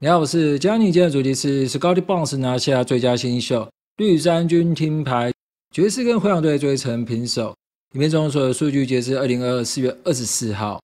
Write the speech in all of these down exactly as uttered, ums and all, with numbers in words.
你好，我是江尼，今天的主题是 Scottie Barnes 拿下最佳新秀，绿衫军听牌，爵士跟灰狼队追成平手。影片中所有数据截至二零二二四月二十四号。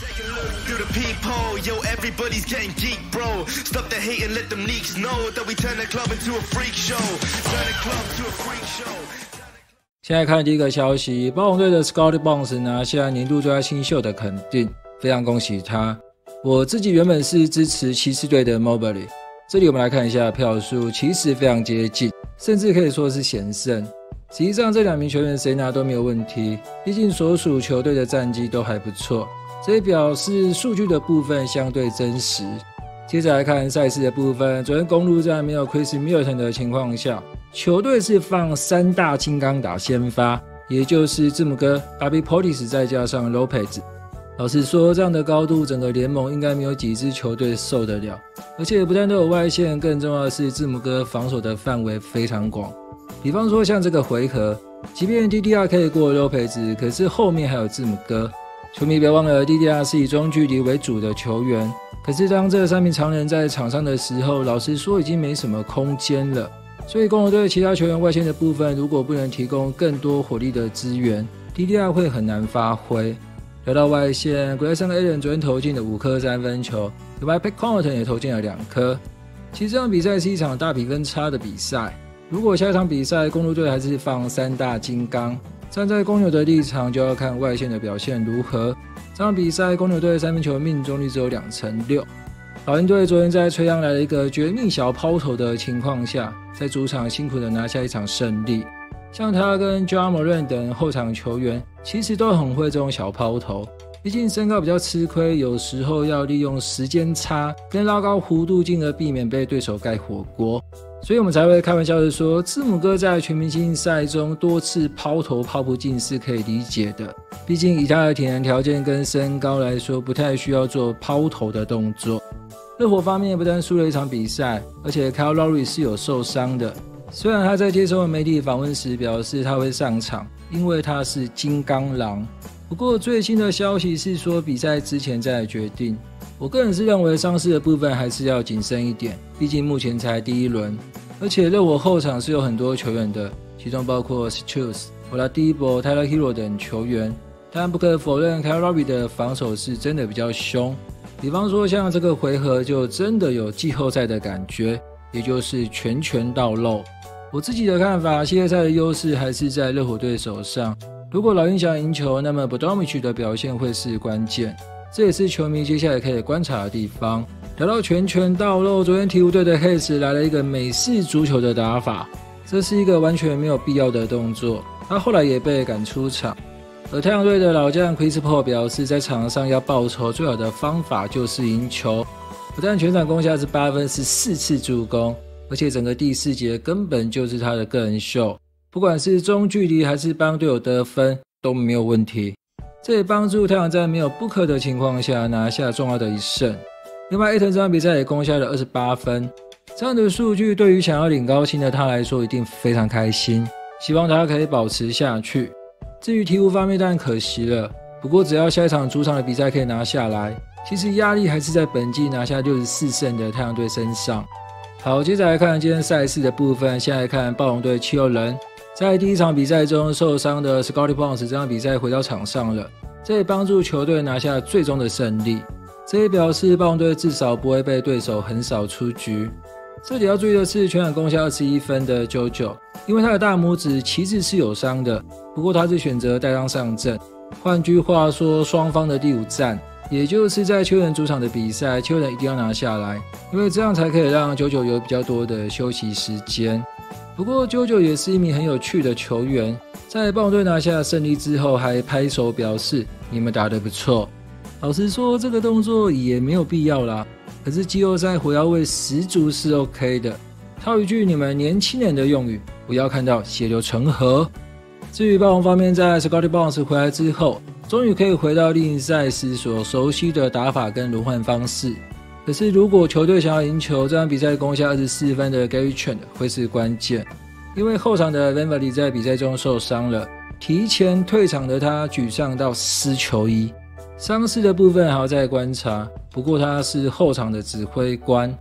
现在看第一个消息，暴龙队的 Scottie Barnes 拿下年度最佳新秀的肯定，非常恭喜他。我自己原本是支持骑士队的 Mobley， 这里我们来看一下票数，其实非常接近，甚至可以说是险胜。实际上这两名球员谁拿都没有问题，毕竟所属球队的战绩都还不错，这也表示数据的部分相对真实。接着来看赛事的部分，昨天公鹿在没有 Chris Middleton 的情况下，球队是放三大金刚打先发，也就是字母哥、Bobby Portis 再加上 Lopez。老实说，这样的高度，整个联盟应该没有几支球队受得了。而且不但都有外线，更重要的是字母哥防守的范围非常广。比方说像这个回合，即便 D D R 可以过 Lopez， 可是后面还有字母哥。球迷别忘了 D D R 是以中距离为主的球员，可是当这三名常人在场上的时候，老实说已经没什么空间了。所以公牛队其他球员外线的部分，如果不能提供更多火力的支援 ，D D R 会很难发挥。聊到外线 ，Grayson Allen 昨天投进了五颗三分球，另外 Pat Connaughton 也投进了两颗。其实这场比赛是一场大比分差的比赛。如果下一场比赛公鹿队还是放三大金刚，站在公牛的立场就要看外线的表现如何。这场比赛公牛队三分球命中率只有两成六。老鹰队昨天在吹杨来了一个绝命小抛投的情况下，在主场辛苦的拿下一场胜利。像他跟 Ja Morant 等后场球员其实都很会这种小抛投，毕竟身高比较吃亏，有时候要利用时间差跟拉高弧度，进而避免被对手盖火锅。所以我们才会开玩笑的说，字母哥在全明星赛中多次抛投抛不进是可以理解的，毕竟以他的体能条件跟身高来说，不太需要做抛投的动作。热火方面不但输了一场比赛，而且 Kyle Lowry 是有受伤的。虽然他在接受媒体访问时表示他会上场，因为他是金刚狼。不过最新的消息是说比赛之前再来决定。我个人是认为伤势的部分还是要谨慎一点，毕竟目前才第一轮，而且热火后场是有很多球员的，其中包括 Strus、Oladipo、Tyler Hero 等球员。但不可否认 Kyle Lowry 的防守是真的比较凶，比方说像这个回合就真的有季后赛的感觉，也就是拳拳到肉。我自己的看法，系列赛的优势还是在热火队手上。如果老鹰想赢球，那么 Bogdanovic 的表现会是关键，这也是球迷接下来可以观察的地方。聊到拳拳到肉，昨天鹈鹕队的 Hayes 来了一个美式足球的打法，这是一个完全没有必要的动作，他后来也被赶出场。而太阳队的老将 Chris Paul 表示，在场上要报仇，最好的方法就是赢球。不但全场攻下是八分，是四次助攻，而且整个第四节根本就是他的个人秀，不管是中距离还是帮队友得分都没有问题。这也帮助太阳在没有 Booker 的情况下拿下重要的一胜。另外 Ayton 这场比赛也攻下了二十八分，这样的数据对于想要领高薪的他来说一定非常开心，希望他可以保持下去。至于鹈鹕方面当然可惜了，不过只要下一场主场的比赛可以拿下来，其实压力还是在本季拿下六十四胜的太阳队身上。好，接着来看今天赛事的部分。先来看暴龙队七六人，在第一场比赛中受伤的 Scottie Barnes 这场比赛回到场上了，这也帮助球队拿下最终的胜利。这也表示暴龙队至少不会被对手横扫出局。这里要注意的是，全场攻下二十一分的 JoJo， 因为他的大拇指其实是有伤的，不过他是选择带伤上阵。换句话说，双方的第五战，也就是在球员主场的比赛，球员一定要拿下来，因为这样才可以让九九有比较多的休息时间。不过九九也是一名很有趣的球员，在暴龙队拿下胜利之后还拍手表示你们打得不错。老实说，这个动作也没有必要啦，可是季后赛火药味十足是 OK 的。套一句你们年轻人的用语，不要看到血流成河。至于暴龙方面，在 Scottie Barnes 回来之后，终于可以回到例行赛时所熟悉的打法跟轮换方式。可是如果球队想要赢球，这场比赛攻下二十四分的 Gary Trent 会是关键，因为后场的 VanVleet 在比赛中受伤了，提前退场的他沮丧到撕球衣。伤势的部分还要再观察，不过他是后场的指挥官。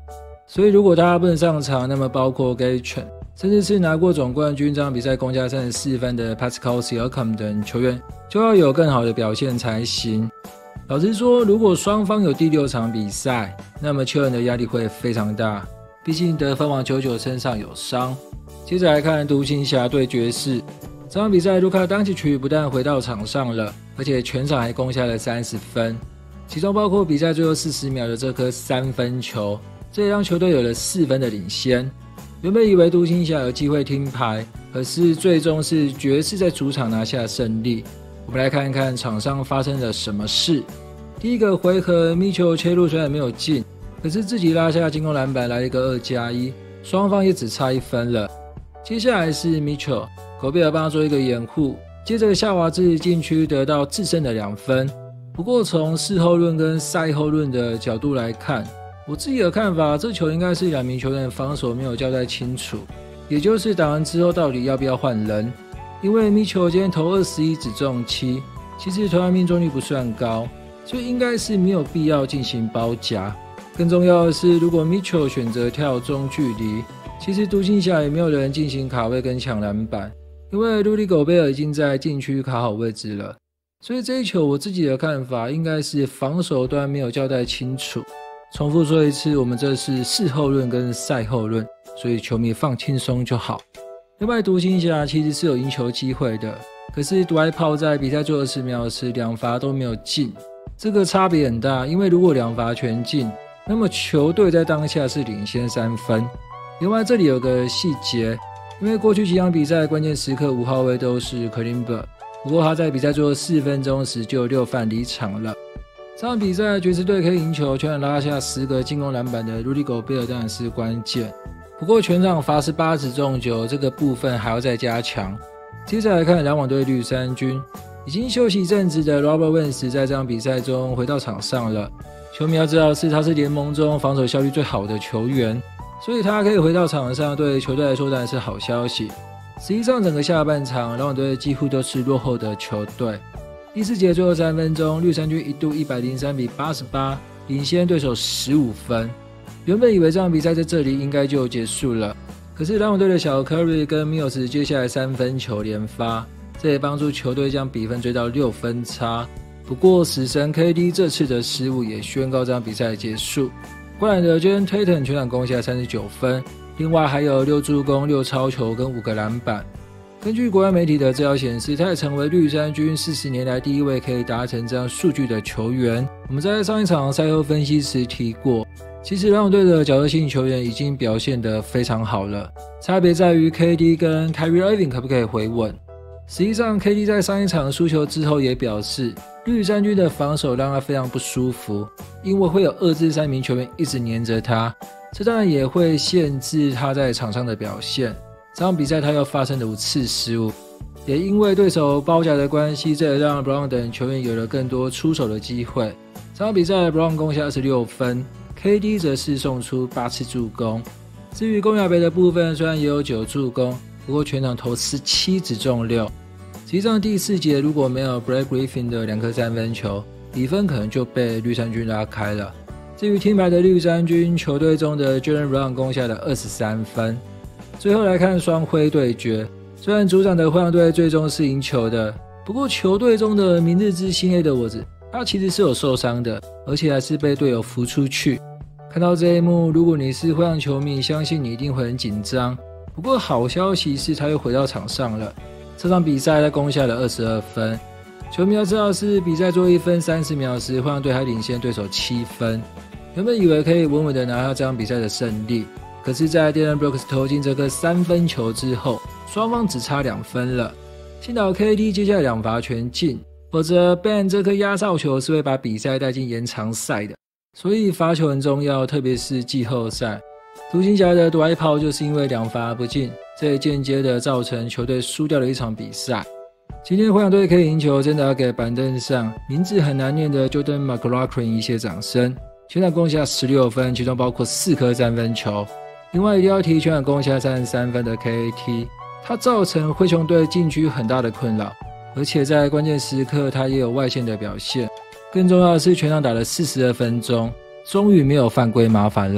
所以如果他不能上场，那么包括 Gatron， 甚至是拿过总冠军这场比赛攻下三十四分的 Pascal Siakam 等球员，就要有更好的表现才行。老实说，如果双方有第六场比赛，那么球员的压力会非常大，毕竟得分王九九身上有伤。接着来看独行侠对爵士，这场比赛卢卡当奇曲不但回到场上了，而且全场还攻下了三十分，其中包括比赛最后四十秒的这颗三分球，这也让球队有了四分的领先。原本以为独行侠有机会听牌，可是最终是爵士在主场拿下胜利。我们来看一看场上发生了什么事。第一个回合，米球切入虽然没有进，可是自己拉下进攻篮板来了一个二加一，双方也只差一分了。接下来是米球，狗贝尔帮他做一个掩护，接着夏娃自禁区得到制胜的两分。不过从事后论跟赛后论的角度来看，我自己的看法，这球应该是两名球员防守没有交代清楚，也就是打完之后到底要不要换人。因为米球今天投二十一只中七，其实投篮命中率不算高，所以应该是没有必要进行包夹。更重要的是，如果米球选择跳中距离，其实独行侠也没有人进行卡位跟抢篮板，因为鲁迪狗贝尔已经在禁区卡好位置了。所以这一球我自己的看法应该是防守端没有交代清楚。重复说一次，我们这是事后论跟赛后论，所以球迷放轻松就好。另外，独行侠其实是有赢球机会的，可是独爱炮在比赛最后二十秒时两罚都没有进，这个差别很大。因为如果两罚全进，那么球队在当下是领先三分。另外，这里有个细节，因为过去几场比赛关键时刻五号位都是 Kalimba， 不过他在比赛最后四分钟时就有六犯离场了。这场比赛爵士队可以赢球，全场拉下十个进攻篮板的鲁迪狗贝尔当然是关键。不过全场罚十八指中球，这个部分还要再加强。接着来看篮网队绿衫军，已经休息一阵子的 Robert Williams 在这场比赛中回到场上了。球迷要知道是他是联盟中防守效率最好的球员，所以他可以回到场上，对球队来说当然是好消息。实际上整个下半场篮网队几乎都是落后的球队。第四节最后三分钟，绿衫军一度一百零三比八十八领先对手十五分。原本以为这场比赛在这里应该就结束了，可是篮网队的小 Curry 跟 Mills 接下来三分球连发，这也帮助球队将比分追到六分差。不过死神 K D 这次的失误也宣告这场比赛的结束。灌篮的 Jayson Tatum 全场攻下三十九分，另外还有六助攻、六抄球跟五个篮板。根据国外媒体的资料显示，他也成为绿衫军四十年来第一位可以达成这样数据的球员。我们在上一场赛后分析时提过，其实篮网队的角色性球员已经表现得非常好了，差别在于 K D 跟 Kyrie Irving 可不可以回稳。实际上 K D 在上一场输球之后也表示，绿衫军的防守让他非常不舒服，因为会有二至三名球员一直黏着他，这当然也会限制他在场上的表现。这场比赛他又发生了五次失误，也因为对手包夹的关系，这也让 Brown 等球员有了更多出手的机会。这场比赛 Brown 攻下二十六分， K D 则是送出八次助攻。至于公亚杯的部分，虽然也有九助攻，不过全场投十七只中六。实际上第四节如果没有 Blake Griffin 的两颗三分球，比分可能就被绿衫军拉开了。至于听牌的绿衫军，球队中的 Jaylen Brown 攻下了二十三分。最后来看双灰对决，虽然主场的灰狼队最终是赢球的，不过球队中的明日之星 Edwards 他其实是有受伤的，而且还是被队友扶出去。看到这一幕，如果你是灰狼球迷，相信你一定会很紧张。不过好消息是他又回到场上了，这场比赛他攻下了二十二分。球迷要知道是比赛最后一分三十秒时，灰狼队还领先对手七分，原本以为可以稳稳的拿下这场比赛的胜利。可是在 Dillon Brooks 投进这个三分球之后，双方只差两分了。幸好 K D 接下来两罚全进，否则 Ben 这颗压哨球是会把比赛带进延长赛的。所以罚球很重要，特别是季后赛。独行侠的独爱炮就是因为两罚不进，这也间接的造成球队输掉了一场比赛。今天灰狼队可以赢球，真的要给板凳上名字很难念的 Jordan McLaughlin 一些掌声。全场攻下十六分，其中包括四颗三分球。另外一定要提全场攻下三十三分的 K A T， 他造成灰熊队禁区很大的困扰，而且在关键时刻他也有外线的表现。更重要的是全场打了四十二分钟，终于没有犯规麻烦了。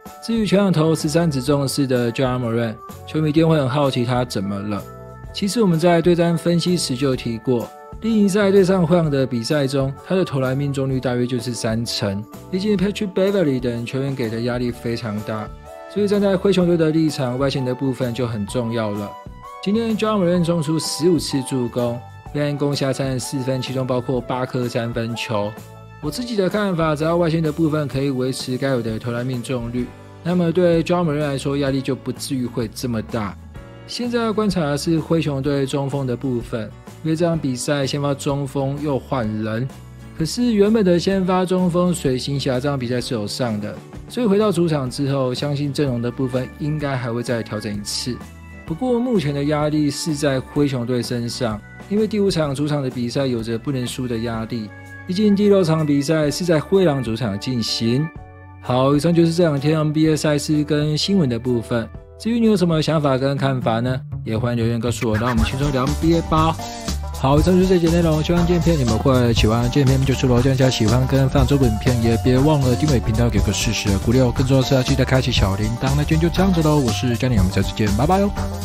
至于全场投十三指中四的 Ja Morant， 球迷一定会很好奇他怎么了。其实我们在对战分析时就提过，例行赛对上灰狼的比赛中，他的投篮命中率大约就是三成。毕竟 Patrick Beverley 等球员给的压力非常大，所以站在灰熊队的立场，外线的部分就很重要了。今天 Ja Morant 冲出十五次助攻，并攻下三十四分，其中包括八颗三分球。我自己的看法，只要外线的部分可以维持该有的投篮命中率，那么对 Ja Morant 来说压力就不至于会这么大。现在要观察的是灰熊队中锋的部分，因为这场比赛先发中锋又换人，可是原本的先发中锋水行侠这场比赛是有上的，所以回到主场之后，相信阵容的部分应该还会再调整一次。不过目前的压力是在灰熊队身上，因为第五场主场的比赛有着不能输的压力，毕竟第六场比赛是在灰狼主场进行。好，以上就是这两天 N B A 赛事跟新闻的部分。至于你有什么想法跟看法呢？也欢迎留言告诉我，让我们轻松聊 N B A 吧。好，以上就是这节内容，希望这片你们会喜欢。这片就是罗，大家喜欢跟放周本片，也别忘了订阅频道，给个适时的鼓励哦。更重要的是要记得开启小铃铛。那今天就这样子喽，我是 Johnny， 我们下次见，拜拜哦。